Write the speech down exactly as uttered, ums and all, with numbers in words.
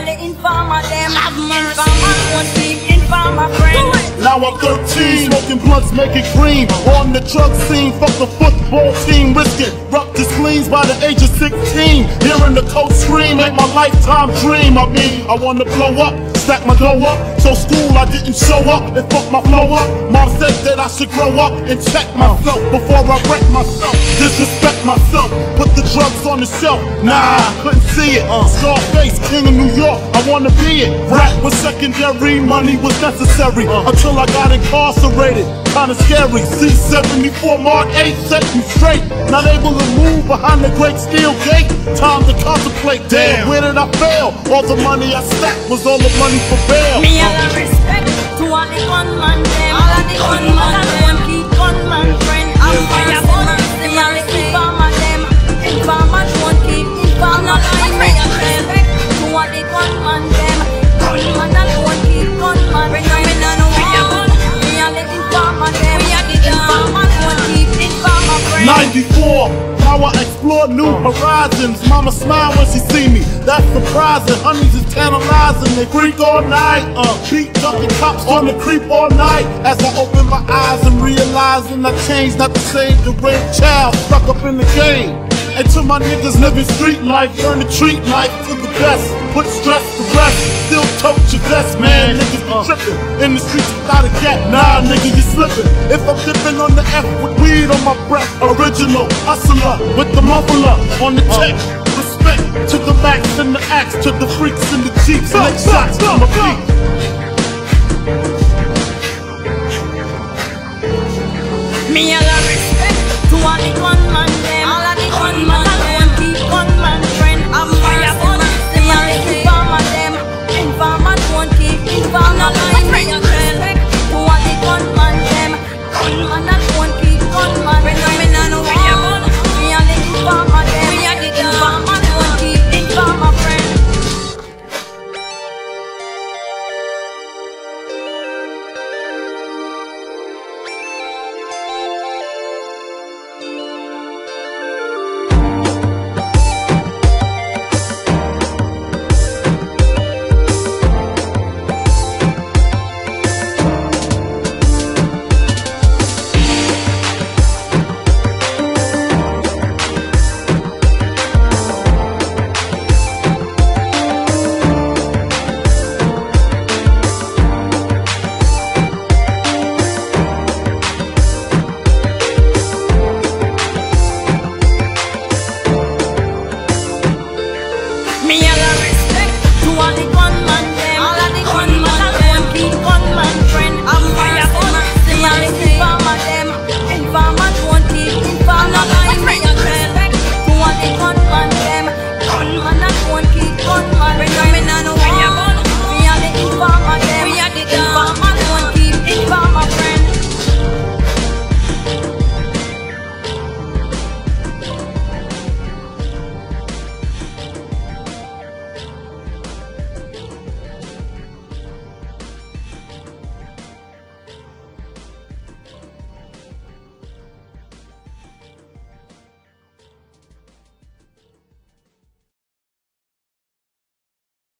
all the informer them. Informer won't keep informer friend. Now I'm thirteen, smoking blunts, making green. On the drug scene, fuck the football team, risking ruptured sleeves by the age of sixteen. Hearing the coach scream, ain't my lifetime dream. I mean, I wanna blow up, stack my dough up. So school I didn't show up and fuck my flow up. Mom said that I should grow up and check myself before I wreck myself. Disrespect myself, put the drugs on the shelf. Nah, couldn't see it. Scarface, king of New York, I wanna be it. Rap was secondary, money was necessary. Until I got incarcerated, kinda scary. C seventy-four Mark eight set me straight. Not able to move behind the great steel gate. Time to contemplate, damn, where did I fail? All the money I stacked was all the money for bail. Me all the respect to all the gunman them. All of the gunman them keep gunman friend. I'm fire for them. Me all the informer them. Informer won't keep informer friend. Me all the respect to all the gunman them. Gunman won't keep gunman friend. Me no know me all the informer them. Informer won't keep informer friend. ninety-four, now I explore new horizons. Mama smile when she see me, that's surprising. Honeys is tantalizing, they freak all night. Uh, beat ducking cops on the creep all night. As I open my eyes and realizing I changed, not to save the red child stuck up in the game. And to my niggas living street life, learn to treat life to the best. Put stress to rest, still tote your vest, man. Niggas be tripping in the streets without a gap. Nah, nigga, you slipping. If I'm dipping on the F with weed on my breath, original hustler with the muffler on the check. Respect to the max and the axe, to the freaks and the jeeps. Lick shots to my feet. Me all the respect to all the gunman them. All of the gunman them keep gunman friend. I'm fire for them. Me all the informer them. Informer won't keep informer friend. Me all the respect to all the gunman them. Gunman